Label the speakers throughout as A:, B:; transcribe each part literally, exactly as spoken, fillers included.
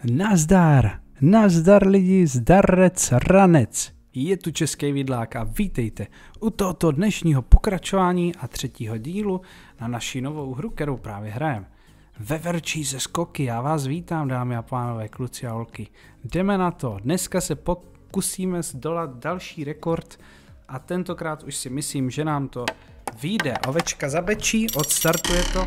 A: Nazdar, nazdar lidi, zdarec, ranec. Je tu Český vidlák a vítejte u tohoto dnešního pokračování a třetího dílu na naši novou hru, kterou právě hrajeme. Veverčí ze skoky, já vás vítám, dámy a pánové, kluci a holky. Jdeme na to, dneska se pokusíme zdolat další rekord a tentokrát už si myslím, že nám to vyjde. Ovečka zabečí, odstartuje to.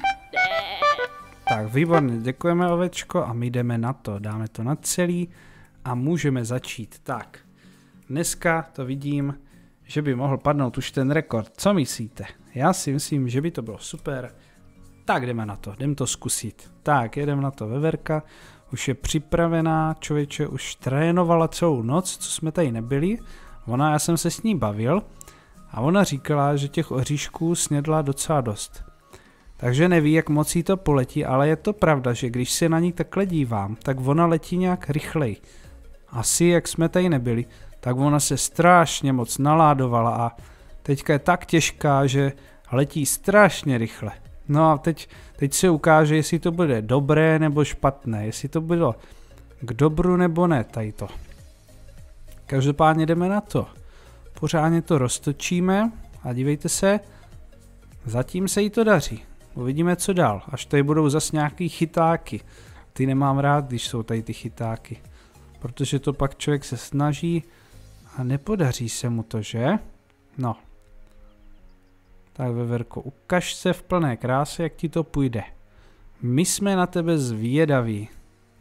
A: Tak, výborně, děkujeme ovečko a my jdeme na to, dáme to na celý a můžeme začít. Tak, dneska to vidím, že by mohl padnout už ten rekord, co myslíte? Já si myslím, že by to bylo super, tak jdeme na to, jdem to zkusit. Tak, jedeme na to, Veverka už je připravená, člověče už trénovala celou noc, co jsme tady nebyli, ona, já jsem se s ní bavil a ona říkala, že těch oříšků snědla docela dost. Takže neví, jak moc jí to poletí, ale je to pravda, že když se na ní takhle dívám, tak ona letí nějak rychleji. Asi jak jsme tady nebyli, tak ona se strašně moc naládovala a teďka je tak těžká, že letí strašně rychle. No a teď, teď se ukáže, jestli to bude dobré nebo špatné, jestli to bylo k dobru nebo ne, tady to. Každopádně jdeme na to. Pořádně to roztočíme a dívejte se, zatím se jí to daří. Uvidíme, co dál, až tady budou zas nějaký chytáky. Ty nemám rád, když jsou tady ty chytáky. Protože to pak člověk se snaží a nepodaří se mu to, že? No. Tak Veverko, ukaž se v plné kráse, jak ti to půjde. My jsme na tebe zvědaví.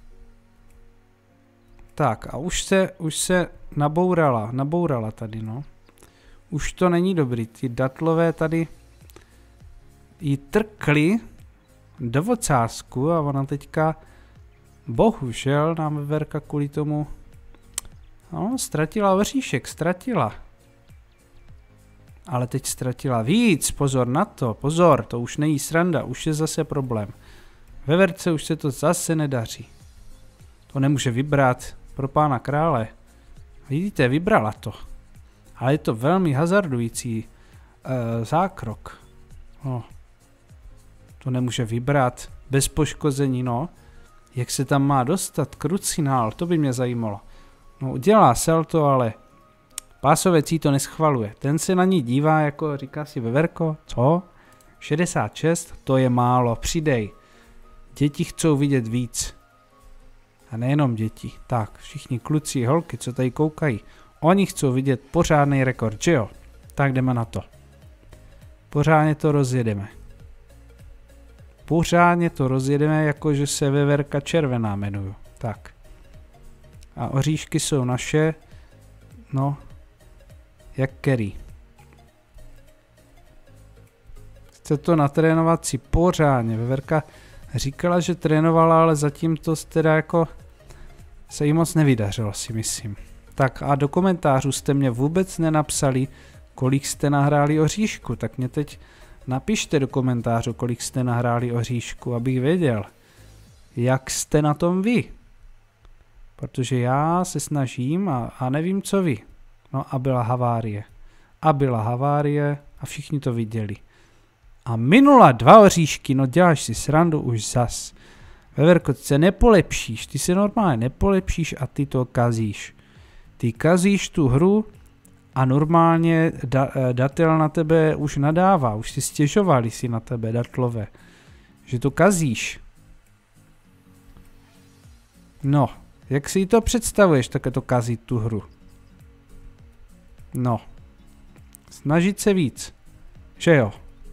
A: Tak a už se, už se nabourala, nabourala tady, no. Už to není dobrý, ty datlové tady jí trkli do ocásku a ona teďka, bohužel, nám Veverka kvůli tomu, no, ztratila oříšek, ztratila. Ale teď ztratila víc, pozor na to, pozor, to už není sranda, už je zase problém. Veverce už se to zase nedaří. To nemůže vybrat pro pána krále. Vidíte, vybrala to. Ale je to velmi hazardující uh, zákrok. No. To nemůže vybrat bez poškození, no. Jak se tam má dostat? Krucinál, to by mě zajímalo. No, udělá salto, ale pásovec jí to neschvaluje. Ten se na ní dívá, jako říká si Veverko, co? šedesát šest, to je málo, přidej. Děti chcou vidět víc. A nejenom děti. Tak, všichni kluci, holky, co tady koukají, oni chcou vidět pořádný rekord, že jo? Tak jdeme na to. Pořádně to rozjedeme. Pořádně to rozjedeme, jakože se Veverka červená jmenuju. Tak. A oříšky jsou naše. No. Jak který. Chce to natrénovat si pořádně. Veverka říkala, že trénovala, ale zatím to teda jako se jí moc nevydařilo, si myslím. Tak a do komentářů jste mě vůbec nenapsali, kolik jste nahráli oříšku. Tak mě teď napište do komentářů, kolik jste nahráli oříšku, abych věděl, jak jste na tom vy. Protože já se snažím a, a nevím, co vy. No a byla havárie. A byla havárie a všichni to viděli. A minula dva oříšky, no děláš si srandu už zas. Veverko, ty se nepolepšíš, ty se normálně nepolepšíš a ty to kazíš. Ty kazíš tu hru a normálně da, datel na tebe už nadává, už si stěžovali si na tebe, datlové, že to kazíš. No, jak si to představuješ, také to kazit tu hru? No, snažit se víc, že jo?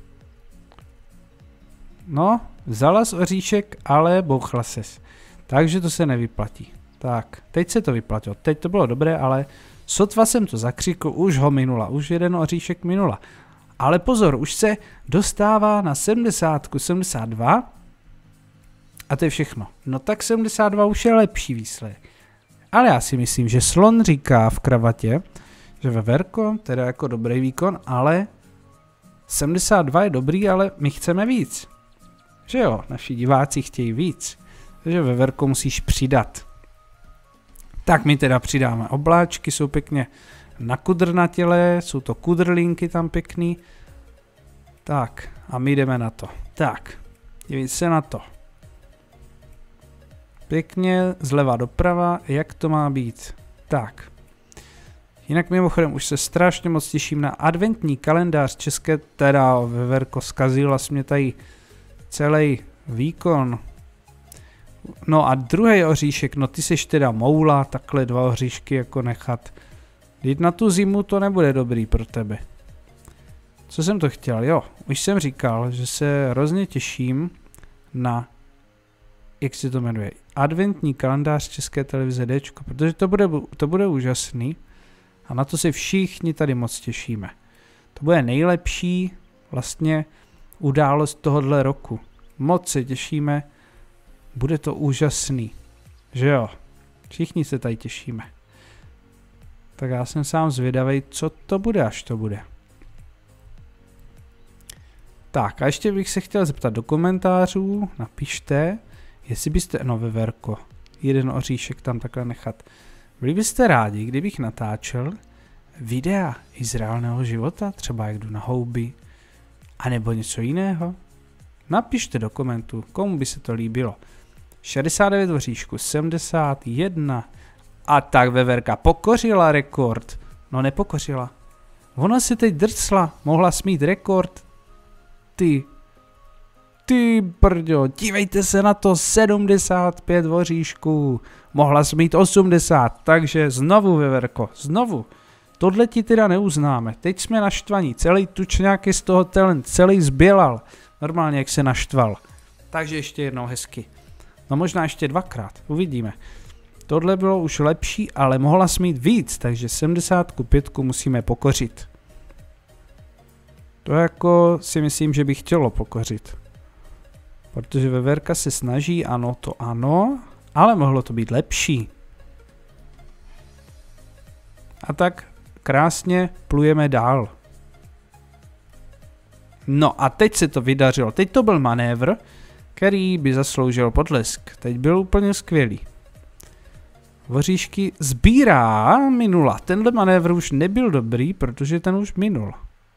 A: No, vzala z oříšek, ale bouchla ses, takže to se nevyplatí. Tak, teď se to vyplatilo, teď to bylo dobré, ale sotva jsem to zakřikl, už ho minula, už jeden oříšek minula. Ale pozor, už se dostává na sedmdesát, sedmdesát dva a to je všechno. No tak sedmdesát dva už je lepší výsledek. Ale já si myslím, že slon říká v kravatě, že Veverko, teda jako dobrý výkon, ale sedmdesát dva je dobrý, ale my chceme víc. Že jo, naši diváci chtějí víc. Takže Veverko musíš přidat. Tak my teda přidáme obláčky, jsou pěkně nakudrnatělé, jsou to kudrlinky tam pěkný. Tak a my jdeme na to. Tak, dívejte se na to. Pěkně zleva doprava, jak to má být. Tak. Jinak mimochodem už se strašně moc těším na adventní kalendář české, teda veverko, zkazila jsi mě tady celý výkon. No a druhý oříšek, no ty seš teda moula, takhle dva oříšky jako nechat. Jít na tu zimu to nebude dobrý pro tebe. Co jsem to chtěl? Jo, už jsem říkal, že se hrozně těším na, jak se to jmenuje, adventní kalendář České televize Dčko, protože to bude, to bude úžasný a na to se všichni tady moc těšíme. To bude nejlepší vlastně událost tohohle roku. Moc se těšíme, bude to úžasný, že jo? Všichni se tady těšíme. Tak já jsem sám zvědavej, co to bude, až to bude. Tak a ještě bych se chtěl zeptat do komentářů, napište, jestli byste, no veverko, jeden oříšek tam takhle nechat. Byli byste rádi, kdybych natáčel videa i z reálného života, třeba jak jdu na houby, anebo něco jiného? Napište do komentů, komu by se to líbilo. šedesát devět oříšků, sedmdesát jedna. A tak veverka pokořila rekord. No nepokořila. Ona se teď drcla, mohla smít rekord. Ty. Ty brďo, dívejte se na to, sedmdesát pět oříšků. Mohla smít osmdesát, takže znovu veverko, znovu. Tohle ti teda neuznáme. Teď jsme naštvaní, celý tučňák je z toho talent, celý zbělal. Normálně jak se naštval. Takže ještě jednou hezky. No možná ještě dvakrát, uvidíme. Tohle bylo už lepší, ale mohla smít víc, takže sedmdesát pět musíme pokořit. To jako si myslím, že bych chtělo pokořit. Protože veverka se snaží, ano, to ano, ale mohlo to být lepší. A tak krásně plujeme dál. No a teď se to vydařilo. Teď to byl manévr, který by zasloužil potlesk. Teď byl úplně skvělý. Voříšky sbírá, minula. Tenhle manévr už nebyl dobrý, protože ten už minul.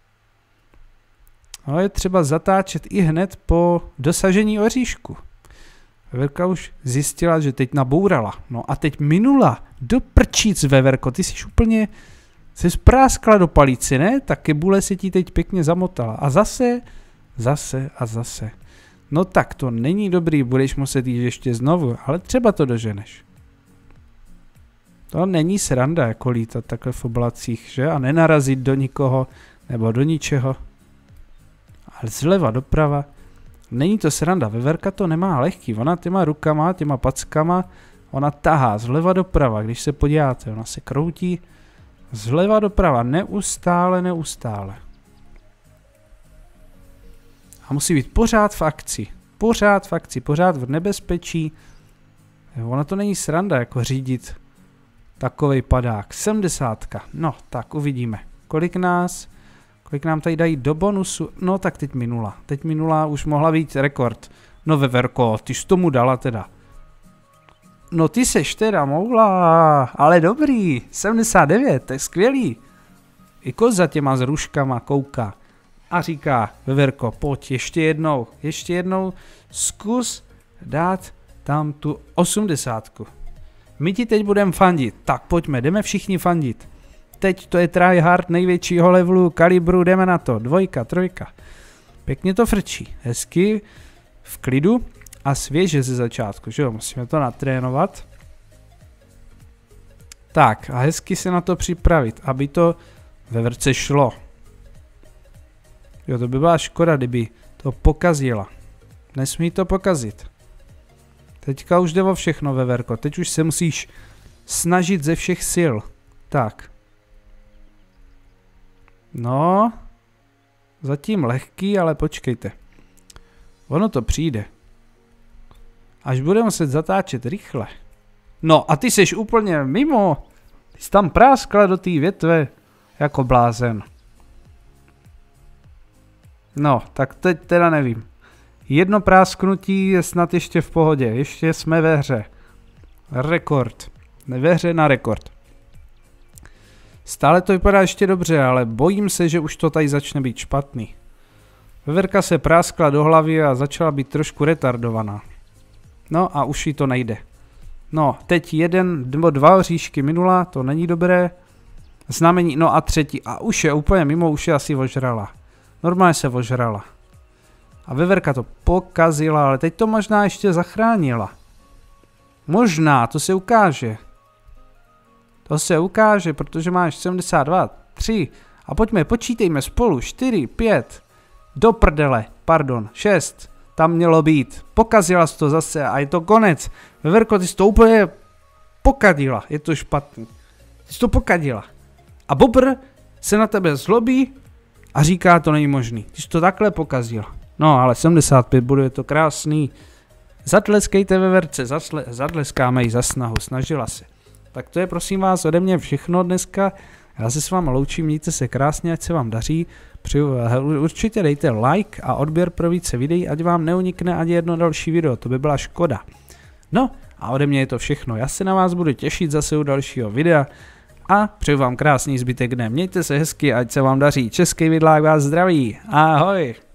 A: Ale je třeba zatáčet i hned po dosažení oříšku. Veverka už zjistila, že teď nabourala. No a teď minula. Do prčíc, veverko, ty jsi úplně se spráskla do palici, ne? Ta kebule se ti teď pěkně zamotala. A zase, zase a zase. No tak to není dobrý, budeš muset jít ještě znovu, ale třeba to doženeš. To není sranda jako lítat takhle v oblacích, že? A nenarazit do nikoho nebo do ničeho. Ale zleva doprava. Není to sranda, veverka to nemá lehký. Ona těma rukama, těma packama, ona tahá zleva doprava. Když se podíváte, ona se kroutí zleva doprava. Neustále, neustále. A musí být pořád v akci. Pořád v akci, pořád v nebezpečí. Ona to není sranda jako řídit takovej padák. sedmdesátka. No, tak uvidíme. Kolik nás, kolik nám tady dají do bonusu? No, tak teď minula. Teď minula už mohla být rekord. No, veverko, ty jsi tomu dala teda. No, ty seš teda moula, ale dobrý. sedmdesát devět, to je skvělý. I koza těma s ruškama kouká. A říká, veverko, pojď, ještě jednou, ještě jednou, zkus dát tam tu osmdesátku. My ti teď budeme fandit, tak pojďme, jdeme všichni fandit. Teď to je tryhard největšího levelu, kalibru, jdeme na to, dvojka, trojka. Pěkně to frčí, hezky, v klidu a svěže ze začátku, že jo, musíme to natrénovat. Tak a hezky se na to připravit, aby to veverce šlo. Jo, to by byla škoda, kdyby to pokazila. Nesmí to pokazit. Teďka už jde o všechno, veverko. Teď už se musíš snažit ze všech sil. Tak. No. Zatím lehký, ale počkejte. Ono to přijde. Až bude muset zatáčet rychle. No a ty seš úplně mimo. Ty jsi tam práskla do té větve. Jako blázen. No, tak teď teda nevím. Jedno prásknutí je snad ještě v pohodě. Ještě jsme ve hře. Rekord. Ve hře na rekord. Stále to vypadá ještě dobře, ale bojím se, že už to tady začne být špatný. Veverka se práskla do hlavy a začala být trošku retardovaná. No a už jí to nejde. No, teď jeden nebo dva oříšky minula, to není dobré. Znamení, no a třetí. A už je úplně mimo, už je asi ožrala. Normálně se ožrala. A veverka to pokazila, ale teď to možná ještě zachránila. Možná, to se ukáže. To se ukáže, protože máš sedmdesát dva, tři. A pojďme, počítejme spolu. čtyři, pět. Do prdele, pardon, šest. Tam mělo být. Pokazila jsi to zase a je to konec. Veverko, ty jsi to úplně pokadila. Je to špatný. Ty jsi to pokadila. A Bobr se na tebe zlobí a říká, to není možný. Ty jsi to takhle pokazila. No, ale sedmdesát pět bodů, je to krásný. Zatleskejte veverce, zasle, zatleskáme jí za snahu, snažila se. Tak to je prosím vás ode mě všechno dneska. Já se s vámi loučím, mějte se krásně, ať se vám daří. Při, určitě dejte like a odběr pro více videí, ať vám neunikne ani jedno další video, to by byla škoda. No a ode mě je to všechno, já se na vás budu těšit zase u dalšího videa a přeju vám krásný zbytek dne. Mějte se hezky, ať se vám daří. Český vidlák vás zdraví. Ahoj.